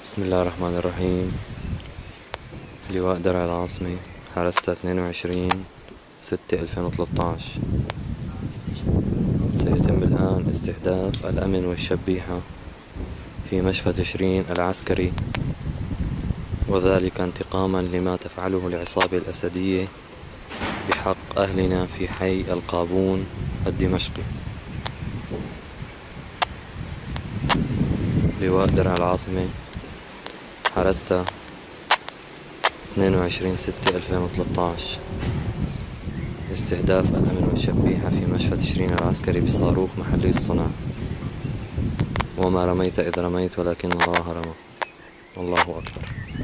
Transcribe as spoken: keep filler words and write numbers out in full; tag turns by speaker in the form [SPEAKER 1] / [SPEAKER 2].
[SPEAKER 1] بسم الله الرحمن الرحيم. لواء درع العاصمة، حرستها اثنين وعشرين ستة ألفين وثلاثة عشر. سيتم الآن استهداف الأمن والشبيحة في مشفى تشرين العسكري، وذلك انتقاما لما تفعله العصابة الأسدية بحق أهلنا في حي القابون الدمشقي. لواء درع العاصمة، حرستها اثنين وعشرين ستة ألفين وثلاثة عشر. استهداف الأمن والشبيحة في مشفى تشرين العسكري بصاروخ محلي الصنع. وما رميت إذ رميت ولكن الله رمى، والله أكبر.